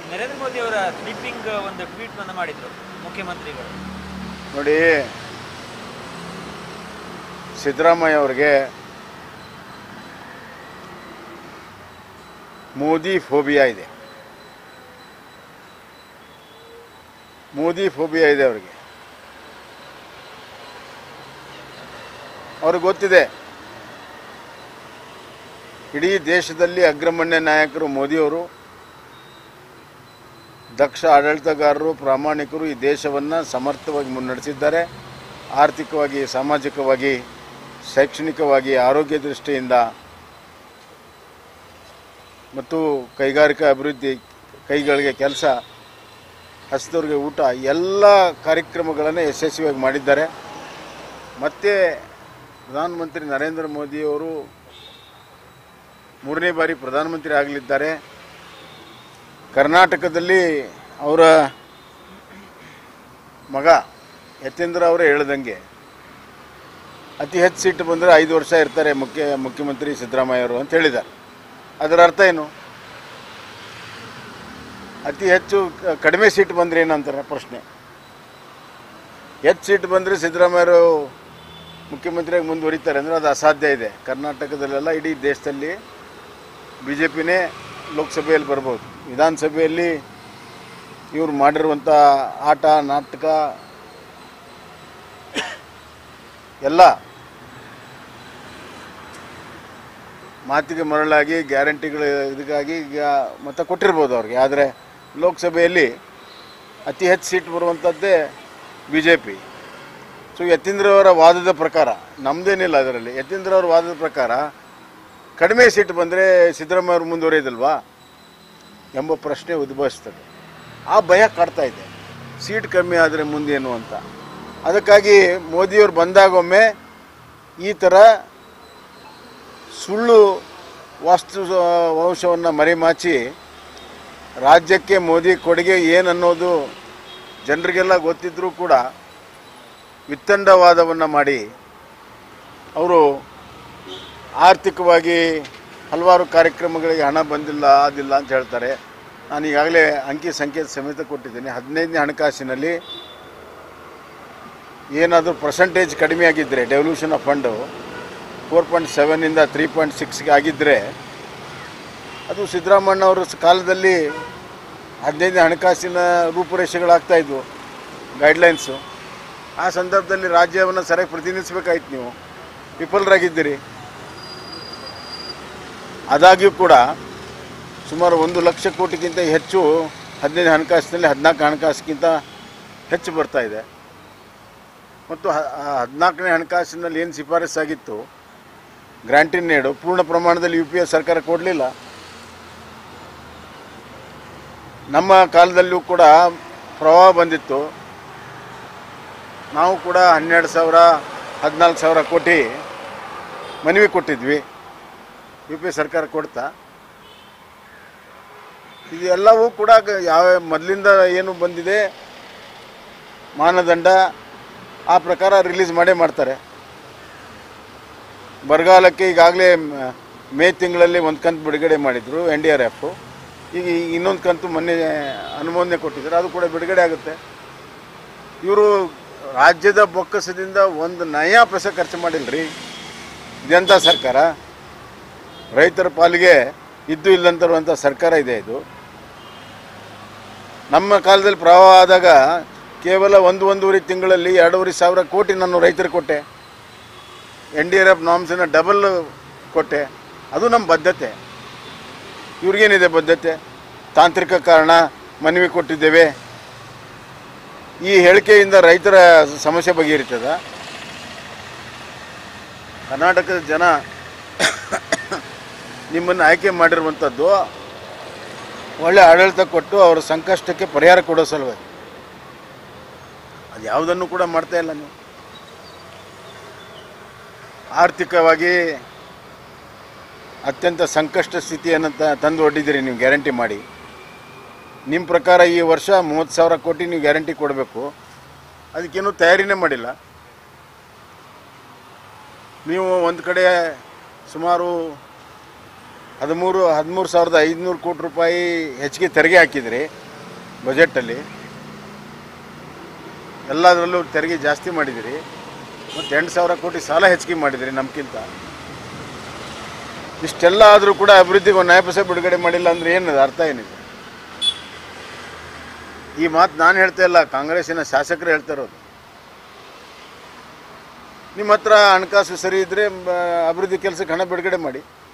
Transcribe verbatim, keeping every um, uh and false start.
ನರೇಂದ್ರ ಮೋದಿ ಅವರ ಸ್ಲೀಪಿಂಗ್ ಒಂದು ಟ್ವೀಟ್ ಅನ್ನು ಮಾಡಿದ್ರು ಮುಖ್ಯಮಂತ್ರಿಗಳು. ನೋಡಿ, ಸಿದ್ದರಾಮಯ್ಯ ಅವರಿಗೆ ಮೋದಿ ಫೋಬಿಯಾ ಇದೆ. ಮೋದಿ ಫೋಬಿಯಾ ಇದೆ ಅವರಿಗೆ. ಅವ್ರಿಗೆ ಗೊತ್ತಿದೆ ಇಡೀ ದೇಶದಲ್ಲಿ ಅಗ್ರಗಣ್ಯ ನಾಯಕರು ಮೋದಿಯವರು, ದಕ್ಷ ಆಡಳಿತಗಾರರು, ಪ್ರಾಮಾಣಿಕರು ಈ ದೇಶವನ್ನು ಸಮರ್ಥವಾಗಿ ಮುನ್ನಡೆಸಿದ್ದಾರೆ. ಆರ್ಥಿಕವಾಗಿ, ಸಾಮಾಜಿಕವಾಗಿ, ಶೈಕ್ಷಣಿಕವಾಗಿ, ಆರೋಗ್ಯ ದೃಷ್ಟಿಯಿಂದ ಮತ್ತು ಕೈಗಾರಿಕಾ ಅಭಿವೃದ್ಧಿ, ಕೈಗಳಿಗೆ ಕೆಲಸ, ಹಸಿದವರಿಗೆ ಊಟ, ಎಲ್ಲ ಕಾರ್ಯಕ್ರಮಗಳನ್ನು ಯಶಸ್ವಿಯಾಗಿ ಮಾಡಿದ್ದಾರೆ. ಮತ್ತು ಪ್ರಧಾನಮಂತ್ರಿ ನರೇಂದ್ರ ಮೋದಿಯವರು ಮೂರನೇ ಬಾರಿ ಪ್ರಧಾನಮಂತ್ರಿ ಆಗಲಿದ್ದಾರೆ. ಕರ್ನಾಟಕದಲ್ಲಿ ಅವರ ಮಗ ಯತೀಂದ್ರ ಅವರೇ ಹೇಳ್ದಂಗೆ ಅತಿ ಹೆಚ್ಚು ಸೀಟು ಬಂದರೆ ಐದು ವರ್ಷ ಇರ್ತಾರೆ ಮುಖ್ಯ ಮುಖ್ಯಮಂತ್ರಿ ಸಿದ್ದರಾಮಯ್ಯ ಅವರು ಅಂತ ಹೇಳಿದ್ದಾರೆ. ಅದರ ಅರ್ಥ ಏನು? ಅತಿ ಹೆಚ್ಚು ಕಡಿಮೆ ಸೀಟು ಬಂದರೆ ಏನಂತಾರೆ ಪ್ರಶ್ನೆ. ಹೆಚ್ಚು ಸೀಟು ಬಂದರೆ ಸಿದ್ದರಾಮಯ್ಯರು ಮುಖ್ಯಮಂತ್ರಿಯಾಗಿ ಮುಂದುವರಿತಾರೆ ಅಂದರೆ ಅದು ಅಸಾಧ್ಯ ಇದೆ. ಕರ್ನಾಟಕದಲ್ಲೆಲ್ಲ ಇಡೀ ದೇಶದಲ್ಲಿ ಬಿ ಜೆ ಪಿನೇ ಲೋಕಸಭೆಯಲ್ಲಿ ಬರ್ಬೋದು. ವಿಧಾನಸಭೆಯಲ್ಲಿ ಇವರು ಮಾಡಿರುವಂಥ ಆಟ ನಾಟಕ ಎಲ್ಲ ಮಾತಿಗೆ ಮರಳಾಗಿ ಗ್ಯಾರಂಟಿಗಳ ಇದಕ್ಕಾಗಿ ಈಗ ಮತ ಕೊಟ್ಟಿರ್ಬೋದು ಅವ್ರಿಗೆ. ಆದರೆ ಲೋಕಸಭೆಯಲ್ಲಿ ಅತಿ ಹೆಚ್ಚು ಸೀಟ್ ಬರುವಂಥದ್ದೇ ಬಿ ಜೆ ಪಿ. ಸೊ ಯತೀಂದ್ರವರ ವಾದದ ಪ್ರಕಾರ, ನಮ್ಮದೇನಿಲ್ಲ ಅದರಲ್ಲಿ, ಯತೀಂದ್ರವರ ವಾದದ ಪ್ರಕಾರ ಕಡಿಮೆ ಸೀಟ್ ಬಂದರೆ ಸಿದ್ದರಾಮಯ್ಯ ಅವರು ಮುಂದುವರಿಯೋದಿಲ್ವಾ ಎಂಬ ಪ್ರಶ್ನೆ ಉದ್ಭವಿಸ್ತದೆ. ಆ ಭಯ ಕಾಡ್ತಾ ಇದೆ, ಸೀಟ್ ಕಮ್ಮಿ ಆದರೆ ಮುಂದೇನು ಅಂತ. ಅದಕ್ಕಾಗಿ ಮೋದಿಯವರು ಬಂದಾಗೊಮ್ಮೆ ಈ ಥರ ಸುಳ್ಳು ವಾಸ್ತು ವಂಶವನ್ನು ಮರೆಮಾಚಿ ರಾಜ್ಯಕ್ಕೆ ಮೋದಿ ಕೊಡುಗೆ ಏನನ್ನೋದು ಜನರಿಗೆಲ್ಲ ಗೊತ್ತಿದ್ದರೂ ಕೂಡ ವಿತ್ತಂಡವಾದವನ್ನು ಮಾಡಿ ಅವರು ಆರ್ಥಿಕವಾಗಿ ಹಲವಾರು ಕಾರ್ಯಕ್ರಮಗಳಿಗೆ ಹಣ ಬಂದಿಲ್ಲ, ಅದಿಲ್ಲ ಅಂತ ಹೇಳ್ತಾರೆ. ನಾನು ಈಗಾಗಲೇ ಅಂಕಿ ಸಂಖ್ಯೆ ಸಮೇತ ಕೊಟ್ಟಿದ್ದೀನಿ. ಹದಿನೈದನೇ ಹಣಕಾಸಿನಲ್ಲಿ ಏನಾದರೂ ಪರ್ಸೆಂಟೇಜ್ ಕಡಿಮೆ ಆಗಿದ್ದರೆ devolution of fund four point ಸೆವೆನಿಂದ ತ್ರೀ ಪಾಯಿಂಟ್ ಸಿಕ್ಸ್ಗೆ ಆಗಿದ್ದರೆ ಅದು ಸಿದ್ದರಾಮಯ್ಯನವರ ಕಾಲದಲ್ಲಿ ಹದಿನೈದನೇ ಹಣಕಾಸಿನ ರೂಪುರೇಷೆಗಳಾಗ್ತಾಯಿದ್ವು, ಗೈಡ್ಲೈನ್ಸು. ಆ ಸಂದರ್ಭದಲ್ಲಿ ರಾಜ್ಯವನ್ನು ಸರಿಯಾಗಿ ಪ್ರತಿನಿಧಿಸಬೇಕಾಯ್ತು. ನೀವು ವಿಫಲರಾಗಿದ್ದೀರಿ. ಆದಾಗ್ಯೂ ಕೂಡ ಸುಮಾರು ಒಂದು ಲಕ್ಷ ಕೋಟಿಗಿಂತ ಹೆಚ್ಚು ಹದಿನೈದು ಹಣಕಾಸಿನಲ್ಲಿ ಹದಿನಾಲ್ಕು ಹಣಕಾಸಿಗಿಂತ ಹೆಚ್ಚು ಬರ್ತಾ ಇದೆ. ಮತ್ತು ಹದಿನಾಲ್ಕನೇ ಹಣಕಾಸಿನಲ್ಲಿ ಏನು ಶಿಫಾರಸ್ಸಾಗಿತ್ತು ಗ್ರಾಂಟಿನ್ ನೀಡು ಪೂರ್ಣ ಪ್ರಮಾಣದಲ್ಲಿ ಯು ಪಿ ಎ ಸರ್ಕಾರ ಕೊಡಲಿಲ್ಲ. ನಮ್ಮ ಕಾಲದಲ್ಲೂ ಕೂಡ ಪ್ರವಾಹ ಬಂದಿತ್ತು. ನಾವು ಕೂಡ ಹನ್ನೆರಡು ಸಾವಿರ ಹದಿನಾಲ್ಕು ಸಾವಿರ ಕೋಟಿ ಮನವಿ ಕೊಟ್ಟಿದ್ವಿ, ಯು ಪಿ ಎ ಸರ್ಕಾರ ಕೊಡ್ತಾ. ಇದೆಲ್ಲವೂ ಕೂಡ ಯಾವ ಮೊದಲಿಂದ ಏನು ಬಂದಿದೆ ಮಾನದಂಡ ಆ ಪ್ರಕಾರ ರಿಲೀಸ್ ಮಾಡೇ ಮಾಡ್ತಾರೆ. ಬರಗಾಲಕ್ಕೆ ಈಗಾಗಲೇ ಮೇ ತಿಂಗಳಲ್ಲಿ ಒಂದು ಕಂತು ಬಿಡುಗಡೆ ಮಾಡಿದರು ಎನ್ ಡಿ ಆರ್ ಎಫ್. ಈಗ ಇನ್ನೊಂದು ಕಂತು ಮೊನ್ನೆ ಅನುಮೋದನೆ ಕೊಟ್ಟಿದ್ದಾರೆ, ಅದು ಕೂಡ ಬಿಡುಗಡೆ ಆಗುತ್ತೆ. ಇವರು ರಾಜ್ಯದ ಬೊಕ್ಕಸದಿಂದ ಒಂದು ನಯಾ ಪೈಸೆ ಖರ್ಚು ಮಾಡಿಲ್ಲ ರೀ. ಇದೆಂಥ ಸರ್ಕಾರ? ರೈತರ ಪಾಲಿಗೆ ಇದ್ದು ಇಲ್ಲಂತಿರುವಂಥ ಸರ್ಕಾರ ಇದೆ ಇದು. ನಮ್ಮ ಕಾಲದಲ್ಲಿ ಪ್ರವಾಹ ಆದಾಗ ಕೇವಲ ಒಂದು ಒಂದೂವರೆ ತಿಂಗಳಲ್ಲಿ ಎರಡೂವರೆ ಸಾವಿರ ಕೋಟಿ ನಾನು ರೈತರಿಗೆ ಕೊಟ್ಟೆ. ಎನ್ ಡಿ ಆರ್ ಎಫ್ ನಾಮ್ಸನ್ನು ಡಬಲ್ ಕೊಟ್ಟೆ. ಅದು ನಮ್ಮ ಬದ್ಧತೆ. ಇವ್ರಿಗೇನಿದೆ ಬದ್ಧತೆ? ತಾಂತ್ರಿಕ ಕಾರಣ, ಮನವಿ ಕೊಟ್ಟಿದ್ದೇವೆ. ಈ ಹೇಳಿಕೆಯಿಂದ ರೈತರ ಸಮಸ್ಯೆ ಬಗೆಹರಿತದ? ಕರ್ನಾಟಕದ ಜನ ನಿಮ್ಮನ್ನು ಆಯ್ಕೆ ಮಾಡಿರುವಂಥದ್ದು ಒಳ್ಳೆ ಆಡಳಿತ ಕೊಟ್ಟು ಅವರ ಸಂಕಷ್ಟಕ್ಕೆ ಪರಿಹಾರ ಕೊಡೋ ಸಲುವಾಗಿ. ಅದು ಯಾವುದನ್ನು ಕೂಡ ಮಾಡ್ತಾ ಇಲ್ಲ ನೀವು. ಆರ್ಥಿಕವಾಗಿ ಅತ್ಯಂತ ಸಂಕಷ್ಟ ಸ್ಥಿತಿಯನ್ನು ತಂದು ಒಡ್ಡಿದ್ದೀರಿ ನೀವು ಗ್ಯಾರಂಟಿ ಮಾಡಿ. ನಿಮ್ಮ ಪ್ರಕಾರ ಈ ವರ್ಷ ಮೂವತ್ತು ಸಾವಿರ ಕೋಟಿ ನೀವು ಗ್ಯಾರಂಟಿ ಕೊಡಬೇಕು, ಅದಕ್ಕೇನು ತಯಾರಿನೇ ಮಾಡಿಲ್ಲ. ನೀವು ಒಂದು ಕಡೆ ಸುಮಾರು ಹದಿಮೂರು ಹದಿಮೂರು ಸಾವಿರದ ಐದುನೂರು ಕೋಟಿ ರೂಪಾಯಿ ಹೆಚ್ಚಿಗೆ ತೆರಿಗೆ ಹಾಕಿದ್ರಿ ಬಜೆಟಲ್ಲಿ. ಎಲ್ಲದರಲ್ಲೂ ತೆರಿಗೆ ಜಾಸ್ತಿ ಮಾಡಿದಿರಿ. ಮತ್ತು ಎಂಟು ಸಾವಿರ ಕೋಟಿ ಸಾಲ ಹೆಚ್ಚಿಗೆ ಮಾಡಿದಿರಿ ನಮ್ಗಿಂತ. ಇಷ್ಟೆಲ್ಲ ಆದರೂ ಕೂಡ ಅಭಿವೃದ್ಧಿಗೆ ಒಂದು ನಯ ಪೈಸೆ ಬಿಡುಗಡೆ ಮಾಡಿಲ್ಲ ಅಂದರೆ ಏನದು ಅರ್ಥ ಏನಿದೆ? ಈ ಮಾತು ನಾನು ಹೇಳ್ತಾ ಇಲ್ಲ, ಕಾಂಗ್ರೆಸ್ಸಿನ ಶಾಸಕರು ಹೇಳ್ತಾ ಇರೋದು. ನಿಮ್ಮ ಹತ್ರ ಹಣಕಾಸು ಸರಿ ಇದ್ದರೆ ಅಭಿವೃದ್ಧಿ ಕೆಲಸಕ್ಕೆ ಹಣ ಬಿಡುಗಡೆ ಮಾಡಿ.